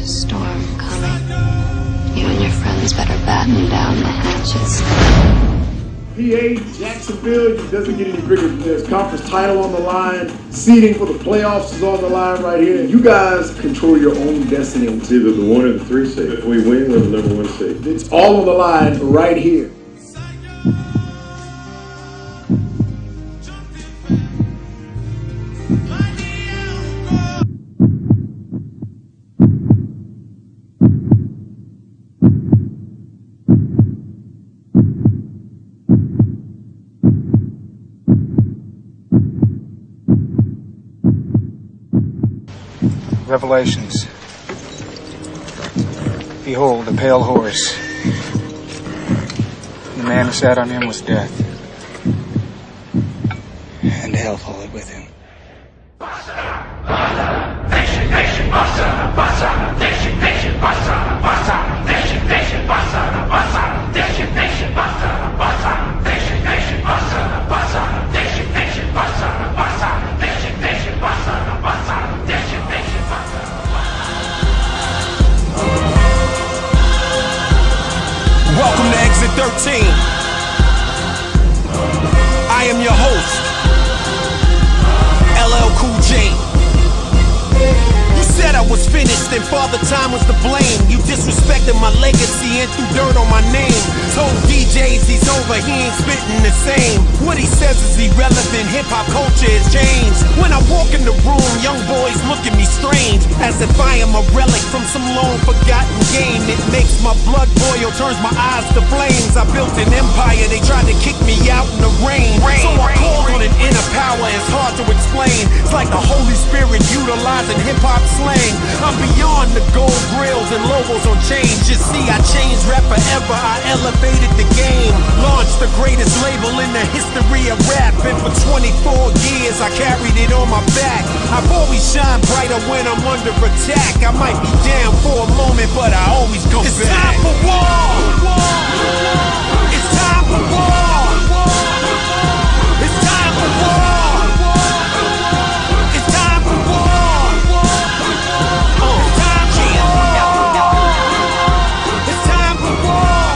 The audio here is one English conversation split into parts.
storm coming. You and your friends better batten down the hatches. PA, Jacksonville, it doesn't get any bigger than this. Conference title on the line, seeding for the playoffs is on the line right here. You guys control your own destiny. It's either the 1 or the 3 seed. If we win, we're the number 1 seed. It's all on the line right here. Revelations. Behold, a pale horse. The man who sat on him was death, and hell followed with him. Nation, nation, bassa, bassa, nation, nation, bassa, bassa, nation, nation, bassa, bassa, nation, nation, bassa, bassa, nation, nation, bassa, bassa, nation, nation, bassa, bassa, nation, nation, bassa, bassa, nation, nation, bassa. Welcome to Exit 13. I am your host, LL Cool J. You said I was finished and Father Time was to blame. You disrespected my legacy and threw dirt on my name. Told DJs he's over, he ain't spitting the same. What he says is irrelevant, hip-hop culture has changed. When I walk in the room, young boys look at me strange, as if I am a relic from some long-forgotten game. It makes my blood boil, turns my eyes to flames. I built an empire, they tried to kick me out in the rain. So I called on an inner power, it's hard to explain. It's like the Holy Spirit utilizing hip-hop slang. I'm beyond the gold grills and logos on chains. You see, I changed rap forever, I elevated the game. Launched the greatest label in the history of rap, and for 24 years I carried it on my back. I've always shined brighter when I'm under attack. I might be down for a moment, but I always come back. It's time for war! It's time for war! It's time for war! It's time for war! It's time for war! It's time for war!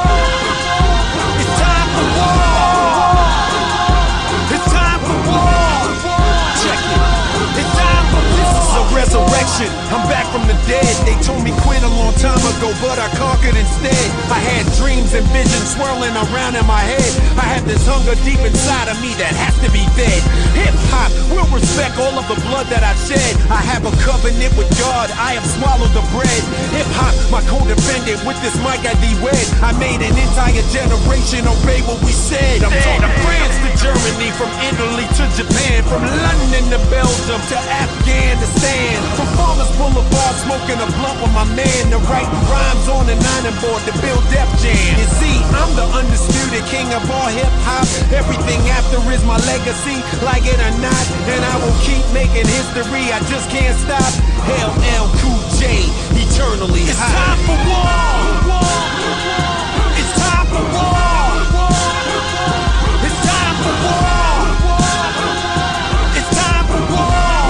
It's time for war! It's time for war! Check it. It's time for war! This is a resurrection. I'm back from the dead. They told me quit a long time ago, but I conquered instead. I had dreams and visions swirling around in my head. I have this hunger deep inside of me that has to be fed. Hip-hop will respect all of the blood that I've shed. I have a covenant with God, I have swallowed the bread. Hip-hop, my co-defendant, with this mic I de-wed. I made an entire generation obey what we said. I'm talking France to Germany, from Italy to Japan, from London to Belgium to Afghanistan. From Farmers Boulevard, smoking a blunt with my man, to writing rhymes on the 9 board to build Def Jam. You see, I'm the undisputed king of all hip-hop. Everything after is my legacy, like it or not, and I will keep making history, I just can't stop. LL Cool J, eternally high. It's time for war! It's time for war! It's time for war! It's time for war!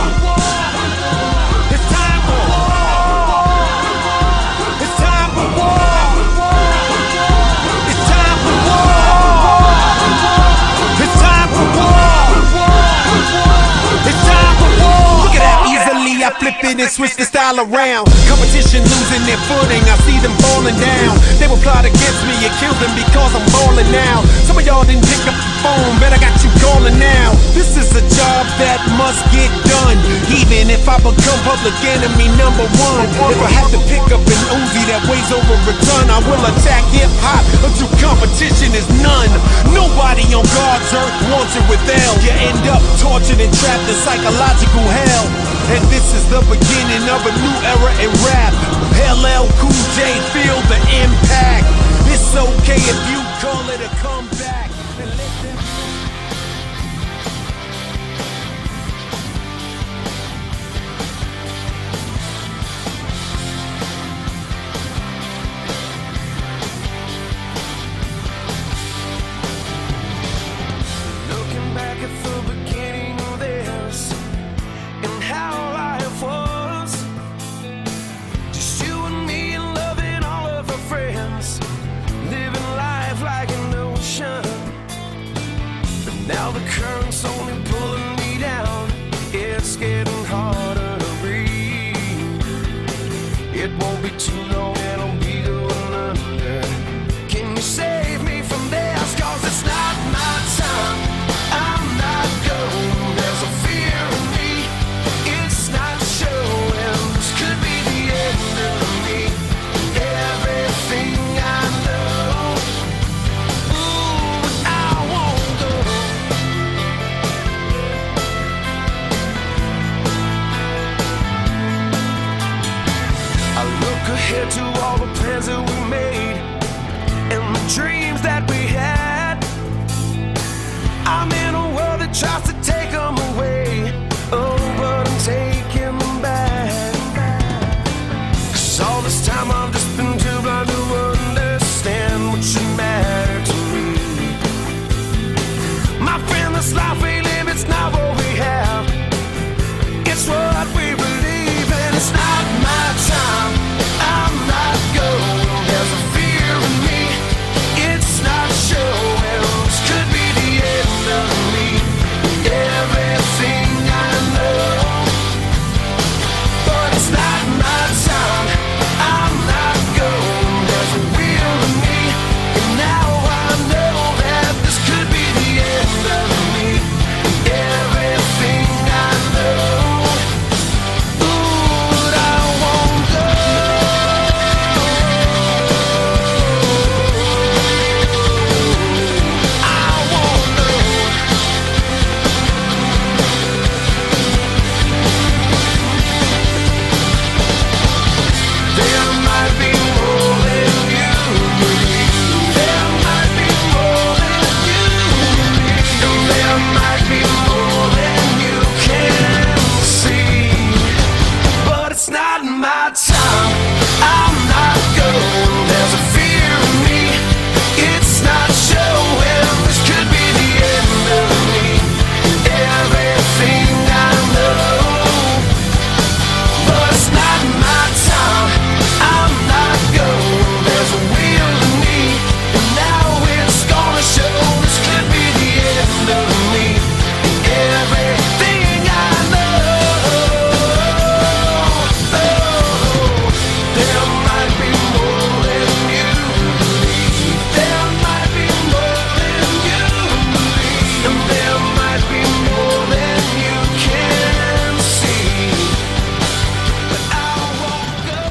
It's time for war! It's time for war! It's time for war! It's time for war! It's time for war! Look at that, easily I flip it and switch the style around. Competition losing their footing, I see them falling down. They will plot against me and kill them because I'm balling now. Some of y'all didn't pick up the phone, but I got you calling now. This is a job that must get done, even if I become public enemy number 1. If I have to pick up an Uzi that weighs over a ton, I will attack hip-hop until competition is none. Nobody on God's earth wants it with L. You end up tortured and trapped in psychological hell. And this is the beginning of a new era in rap. LL Cool J, feel the impact. It's okay if you call it a comeback. And let them Looking back at the beginning of this and how life was, just be too long and I'll be going under. Can you save me from this? 'Cause it's not my time. I'm not going. There's a fear in me. It's not showing. This could be the end of me. Everything I know. Ooh, but I won't go. I look ahead to all the plans that we made and the dreams that we had. I'm in a world that tries to take them away. Oh, but I'm taking them back. 'Cause all this time I've just been too blind to understand what should matter to me. My friend, this life we live, it's not what we have. It's what we believe, and it's not my time. I'm not going. There's a fear in me. It's not showing. This could be the end of me. Everything I know, but it's not my time. I'm not going. There's a will in me, and now I know that this could be the end of me. Everything I know. Ooh, but I won't go. I won't go. There might be more than you believe. There might be more than you believe. And there might be more than you can see. But it's not my time. I'm not going. There's a fear in me. It's not showing. This could be the end of me. Everything I know. But it's not my time. I'm not going. There's a will in me, and now it's gonna show. This could be the end of me. Everything I know. There might be more than you believe. There might be more than you believe. And there might be more than you can see. But I won't go.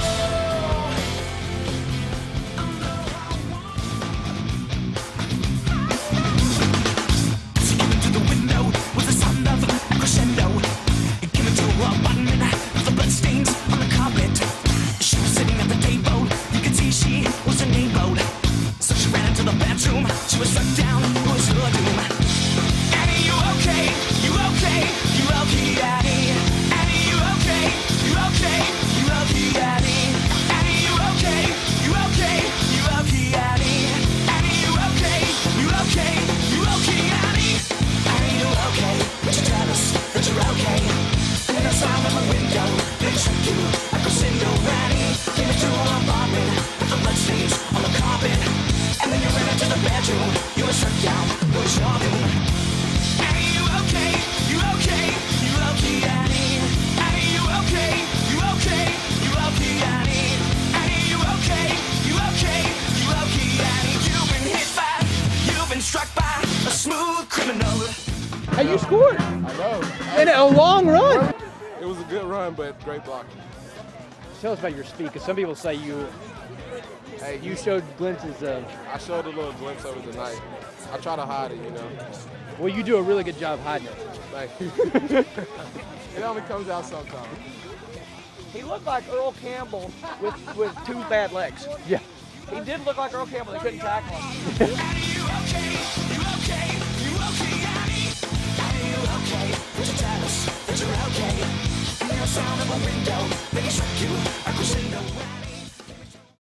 To the window with the sound of a crescendo. Give it to a button with the bloodstains on the carpet. She was sitting at the table. You could see she was enabled. So she ran into the bedroom. She was struck down. It was her doom. Annie, you okay? You okay? You okay, Annie? Annie, you okay? You okay? You okay, Annie? Annie, you okay? You okay? You okay, Annie? Annie, you okay? You okay? You okay, Annie? Annie, you okay? Would you tell us that you're okay? And the sound of a window, they trick you like a crescendo, Annie. Came into her apartment with the bloodstains on the carpet. And then you ran into the bedroom. You were struck down. It was your doom. Annie, you okay? You okay? You okay, Annie? Annie, you okay? You okay? You okay, Annie? Annie, you okay? You okay? You okay, Annie? You've been hit by, you've been struck by a smooth criminal. Hey, you scored I know. in a long run. It was a good run, but great blocking. Tell us about your speed, because some people say you showed glimpses of. I showed a little glimpse of it tonight. I try to hide it, you know. Well, you do a really good job hiding it. Thank you. It only comes out sometimes. He looked like Earl Campbell with two bad legs. Yeah. He did look like Earl Campbell. They couldn't tackle him. You okay? You okay? You okay, Annie? Annie, you okay? Would you tell us that you're okay? And the sound of a window, they struck you. I